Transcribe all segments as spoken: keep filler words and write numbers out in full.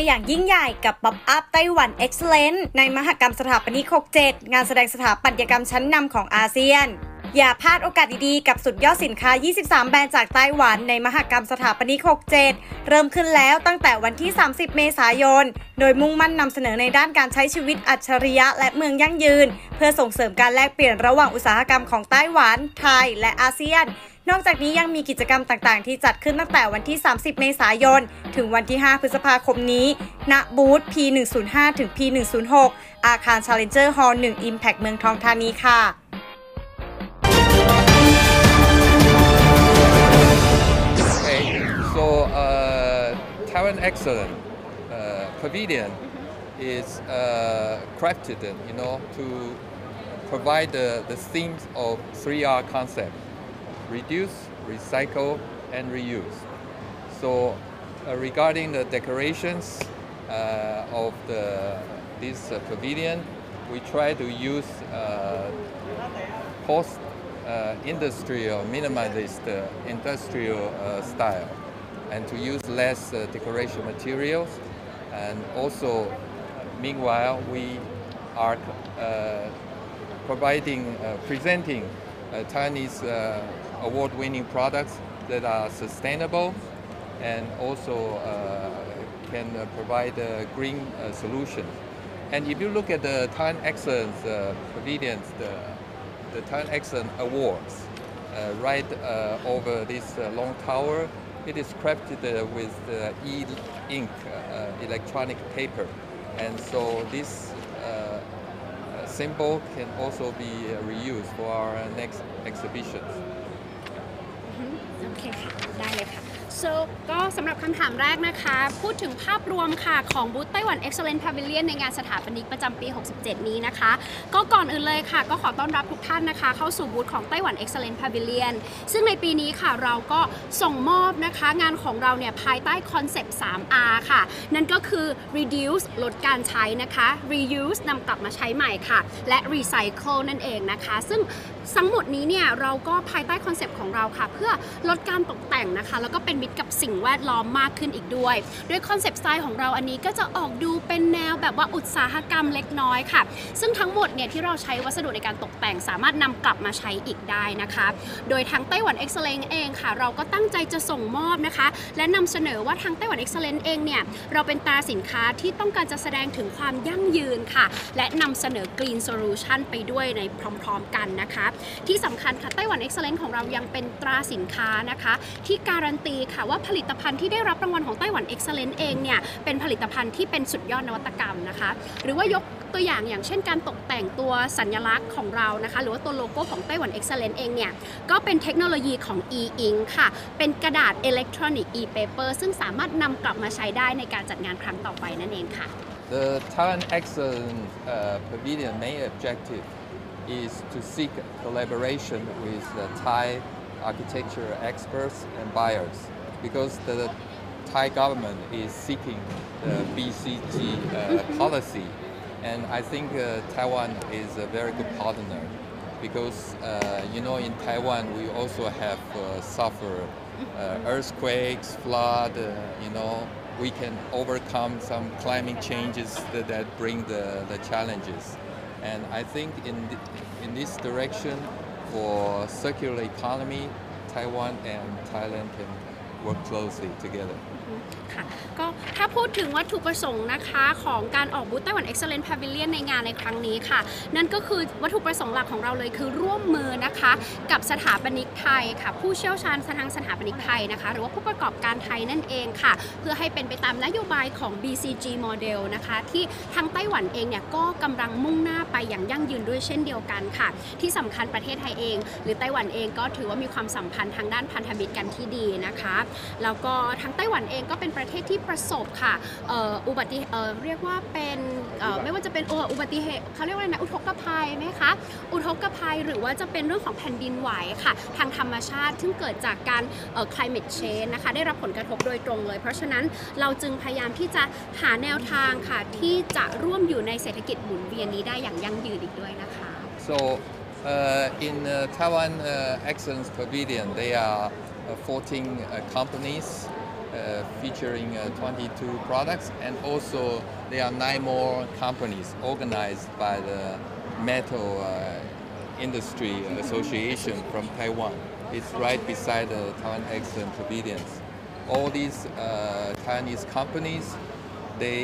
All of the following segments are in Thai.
อย่างยิ่งใหญ่กับ Pop Up ไต้หวัน Excellence ในมหกรรมสถาปนิก หกสิบเจ็ด งานแสดงสถาปัตยกรรมชั้นนำของอาเซียนอย่าพลาดโอกาสดีๆกับสุดยอดสินค้า ยี่สิบสาม แบรนด์จากไต้หวันในมหกรรมสถาปนิก หกสิบเจ็ด เริ่มขึ้นแล้วตั้งแต่วันที่ สามสิบ เมษายน โดยมุ่งมั่นนำเสนอในด้านการใช้ชีวิตอัจฉริยะและเมืองยั่งยืนเพื่อส่งเสริมการแลกเปลี่ยนระหว่างอุตสาหกรรมของไต้หวัน ไทย และอาเซียนนอกจากนี้ยังมีกิจกรรมต่างๆที่จัดขึ้นตั้งแต่วันที่ สามสิบ เมษายน ถึงวันที่ ห้า พฤษภาคมนี้ณบูธ พี หนึ่งศูนย์ห้า ถึง พี หนึ่งศูนย์หก อาคาร Challenger Hall หนึ่ง Impact เมืองทองธานีค่ะ Okay, so uh, Taiwan Excellence uh, Pavilion is uh, crafted, you know, to provide the, the themes of three R concept: reduce, recycle, and reuse. So uh, regarding the decorations uh, of the this uh, pavilion, we try to use uh, post uh, industrial, minimalist uh, industrial uh, style, and to use less uh, decoration materials. And also, meanwhile, we are uh, providing, uh, presenting uh, Chinese uh, award-winning products that are sustainable and also uh, can uh, provide a green uh, solution. And if you look at the Taiwan Excellence uh, Pavilions, the, the Taiwan Excellence Awards, uh, right uh, over this uh, long tower, it is crafted uh, with uh, e-ink, uh, electronic paper. And so this uh, symbol can also be reused for our next exhibitions. โอเคค่ะได้เลยค่ะ so ก็สำหรับคำถามแรกนะคะพูดถึงภาพรวมค่ะของบูธไต้หวัน Excellence Pavilion ในงานสถาปนิกประจำปี หกสิบเจ็ด นี้นะคะก็ก่อนอื่นเลยค่ะก็ขอต้อนรับทุกท่านนะคะเข้าสู่บูธของไต้หวัน Excellence Pavilion ซึ่งในปีนี้ค่ะเราก็ส่งมอบนะคะงานของเราเนี่ยภายใต้คอนเซปต์ ทรี อาร์ ค่ะนั่นก็คือ reduce ลดการใช้นะคะ reuse นำกลับมาใช้ใหม่ค่ะและ recycle นั่นเองนะคะซึ่งทั้งหมดนี้เนี่ยเราก็ภายใต้คอนเซปต์ของเราค่ะเพื่อลดการตกแต่งนะคะแล้วก็เป็นมิตรกับสิ่งแวดล้อมมากขึ้นอีกด้วยโดยคอนเซปต์สไตล์ของเราอันนี้ก็จะออกดูเป็นแนวแบบว่าอุตสาหกรรมเล็กน้อยค่ะซึ่งทั้งหมดเนี่ยที่เราใช้วัสดุในการตกแต่งสามารถนำกลับมาใช้อีกได้นะคะโดยทางไต้หวัน Excellence เองค่ะเราก็ตั้งใจจะส่งมอบนะคะและนำเสนอว่าทางไต้หวัน Excellence เองเนี่ยเราเป็นตราสินค้าที่ต้องการจะแสดงถึงความยั่งยืนค่ะและนำเสนอ Green Solution ไปด้วยในพร้อมๆกันนะคะที่สำคัญค่ะไต้หวัน Excellence ของเรายังเป็นตราสินค้านะคะที่การันตีค่ะว่าผลิตภัณฑ์ที่ได้รับรางวัลของไต้หวัน Excellence เองเนี่ยเป็นผลิตภัณฑ์ที่เป็นสุดยอดนวัตกรรมนะคะหรือว่ายกตัวอย่างอย่างเช่นการตกแต่งตัวสัญลักษณ์ของเรานะคะหรือว่าตัวโลโก้ของไต้หวัน Excellence เองเนี่ยก็เป็นเทคโนโลยีของ e-ink ค่ะเป็นกระดาษ electronic e-paper ซึ่งสามารถนำกลับมาใช้ได้ในการจัดงานครั้งต่อไปนั่นเองค่ะ The Taiwan Excellence uh, Pavilion main objective is to seek collaboration with the Thai architecture experts and buyers because the Thai government is seeking the B C G uh, policy, and I think uh, Taiwan is a very good partner because uh, you know in Taiwan we also have uh, suffered uh, earthquakes, flood. Uh, you know we can overcome some climate changes that, that bring the, the challenges, and I think in the, in this direction for circular economy, Taiwan and Thailand can work closely together. ค่ะก็ถ้าพูดถึงวัตถุประสงค์นะคะของการออกบูธไต้หวัน Excellence Pavilion ในงานในครั้งนี้ค่ะนั่นก็คือวัตถุประสงค์หลักของเราเลยคือร่วมมือนะคะกับสถาปนิกไทยค่ะผู้เชี่ยวชาญทางสถาปนิกไทยนะคะหรือว่าผู้ประกอบการไทยนั่นเองค่ะเพื่อให้เป็นไปตามนโยบายของ บี ซี จี Model นะคะที่ทางไต้หวันเองเนี่ยก็กำลังมุ่งหน้าไปอย่างยั่งยืนด้วยเช่นเดียวกันค่ะที่สำคัญประเทศไทยเองหรือไต้หวันเองก็ถือว่ามีความสัมพันธ์ทางด้านพันธมิตรกันที่ดีนะคะแล้วก็ทางไต้หวันเองก็เป็นประเทศที่ประสบค่ะอุบัติเหตุเรียกว่าเป็นไม่ว่าจะเป็นอุบัติเหตุเขาเรียกว่าอะไรนะอุทกภัยไหมคะอุทกภัยหรือว่าจะเป็นเรื่องของแผ่นดินไหวค่ะทางธรรมชาติซึ่งเกิดจากการ climate change นะคะได้รับผลกระทบโดยตรงเลยเพราะฉะนั้นเราจึงพยายามที่จะหาแนวทางค่ะที่จะร่วมอยู่ในเศรษฐกิจหมุนเวียนนี้ได้อย่างยั่งยืนอีกด้วยนะคะ So uh, in uh, Taiwan uh, Excellence Pavilion, there are uh, fourteen uh, companies uh, featuring uh, twenty-two products, and also there are nine more companies organized by the Metal uh, Industry Association from Taiwan. It's right beside the Taiwan Excellence Pavilion. All these uh, Chinese companies, they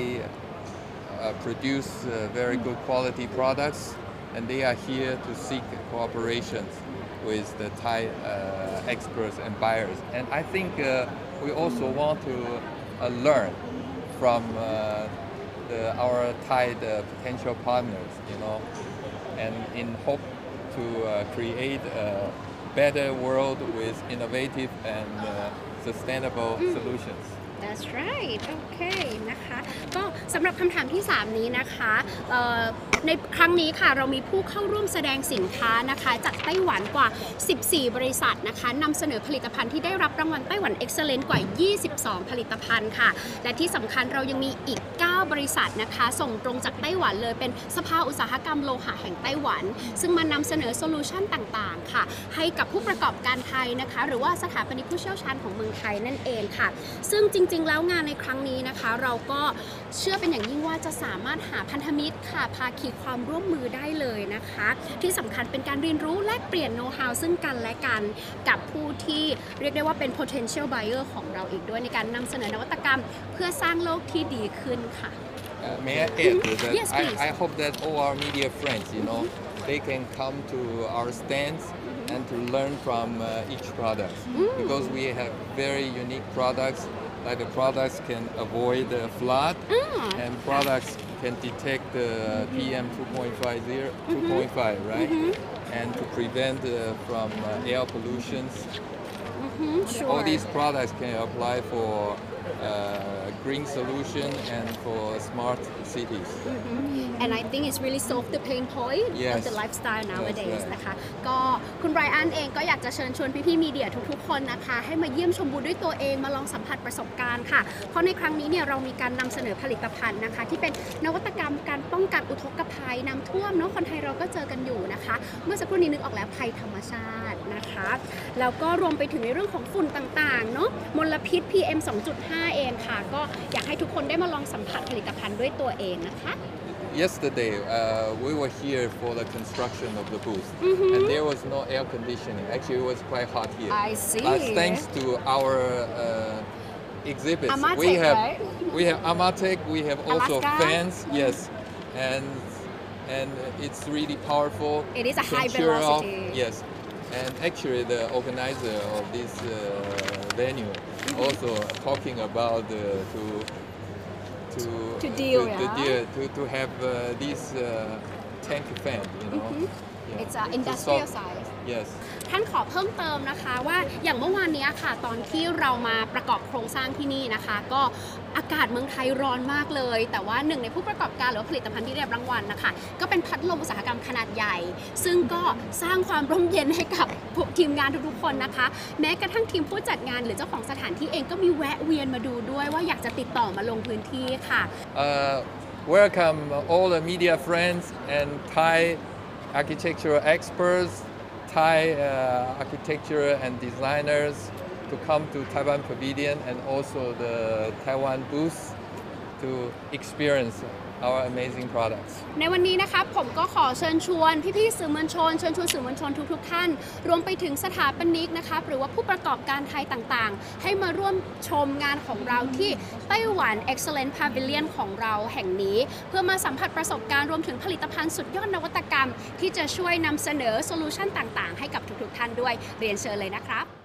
uh, produce uh, very good quality products, and they are here to seek cooperation with the Thai uh, experts and buyers. And I think uh, we also want to uh, learn from uh, the, our Thai the potential partners, you know, and in hope to uh, create a better world with innovative and uh, sustainable solutions. That's right โอเคนะคะก็สำหรับคำถามที่ สาม นี้นะคะเอ่อในครั้งนี้ค่ะเรามีผู้เข้าร่วมแสดงสินค้านะคะจากไต้หวันกว่า สิบสี่ บริษัทนะคะนำเสนอผลิตภัณฑ์ที่ได้รับรางวัลไต้หวัน Excellence กว่า ยี่สิบสอง ผลิตภัณฑ์ค่ะและที่สำคัญเรายังมีอีก เก้า บริษัทนะคะส่งตรงจากไต้หวันเลยเป็นสภาอุตสาหกรรมโลหะแห่งไต้หวันซึ่งมานำเสนอโซลูชันต่างๆค่ะให้กับผู้ประกอบการไทยนะคะหรือว่าสถาปนิกผู้เชี่ยวชาญของเมืองไทยนั่นเองค่ะซึ่งจริงๆแล้วงานในครั้งนี้นะคะเราก็เชื่อเป็นอย่างยิ่งว่าจะสามารถหาพันธมิตรค่ะภาคีความร่วมมือได้เลยนะคะที่สำคัญเป็นการเรียนรู้แลกเปลี่ยนโน้ตฮาวซึ่งกันและกันกับผู้ที่เรียกได้ว่าเป็น potential buyer ของเราอีกด้วยในการนำเสนอนวัตกรรมเพื่อสร้างโลกที่ดีขึ้นค่ะ Uh, may I add to that? Yes, please. I, I hope that all our media friends, you know, they can come to our stands and to learn from uh, each product because we have very unique products. Like the products can avoid the flood, and products can detect the P M two point five, right? And to prevent uh, from uh, air pollutions. Sure. All these products can apply for uh, green solution and for smart cities. And I think it's really solve the pain point Yes. of the lifestyle nowadays That's right. นะคะก็คุณไรอันเองก็อยากจะเชิญชวนพี่ๆมีเดียทุกๆคนนะคะให้มาเยี่ยมชมบูธด้วยตัวเองมาลองสัมผัสประสบการณ์ค่ะเพราะในครั้งนี้เนี่ยเรามีการนำเสนอผลิตภัณฑ์นะคะที่เป็นนวัตกรรมการป้องกันอุทกภัยน้ำท่วมเนาะคนไทยเราก็เจอกันอยู่นะคะเมื่อสักครู่นี้นึกออกแล้วภัยธรรมชาตินะคะแล้วก็รวมไปถึงในเรื่องของฝุ่นต่างๆเนาะมลพิษ พี เอ็ม สองจุดห้า เองค่ะก็อยากให้ทุกคนได้มาลองสัมผัสผลิตภัณฑ์ด้วยตัวเองนะคะ Yesterday, uh, we were here for the construction of the booth, and there was no air conditioning. Actually, it was quite hot here. I see. But thanks to our uh, exhibits, Amatec, we have right? we have Amatec, we have also Alaska. fans, yes, and and it's really powerful. It is a Can high cheer off- velocity. Yes, and actually, the organizer of this uh, venue also talking about uh, to. To, To deal, to, to, yeah. deal, to, to have uh, this uh, tank fan, you know. Yeah. It's a To industrial solve- size Yes. ท่านขอเพิ่มเติมนะคะว่าอย่างเมื่อวานนี้ค่ะตอนที่เรามาประกอบโครงสร้างที่นี่นะคะ ก็อากาศเมืองไทยร้อนมากเลย แต่ว่าหนึ่งในผู้ประกอบการหรือว่าผลิตภัณฑ์ที่ได้รับรางวัลนะคะก็เป็นพัดลมอุตสาหกรรมขนาดใหญ่ ซึ่งก็สร้างความร่มเย็นให้กับทีมงานทุกๆคนนะคะ แม้กระทั่งทีมผู้จัดงานหรือเจ้าของสถานที่เองก็มีแวะเวียนมาดูด้วยว่าอยากจะติดต่อมาลงพื้นที่ค่ะ Uh, welcome all the media friends and Thai architectural experts, Thai uh, architecture and designers to come to Taiwan Pavilion and also the Taiwan booth to experience our amazing products. ในวันนี้นะคะผมก็ขอเชิญชวนพี่ๆสื่อมวลชนเชิญชวนสื่อมวลชนทุกๆท่านรวมไปถึงสถาปนิกนะคะหรือว่าผู้ประกอบการไทยต่างๆให้มาร่วมชมงานของเราที่ไต้หวัน Excellence Pavilion ของเราแห่งนี้เพื่อมาสัมผัสประสบการณ์รวมถึงผลิตภัณฑ์สุดยอดนวัตกรรมที่จะช่วยนำเสนอโซลูชันต่างๆให้กับทุกๆท่านด้วยเรียนเชิญเลยนะครับ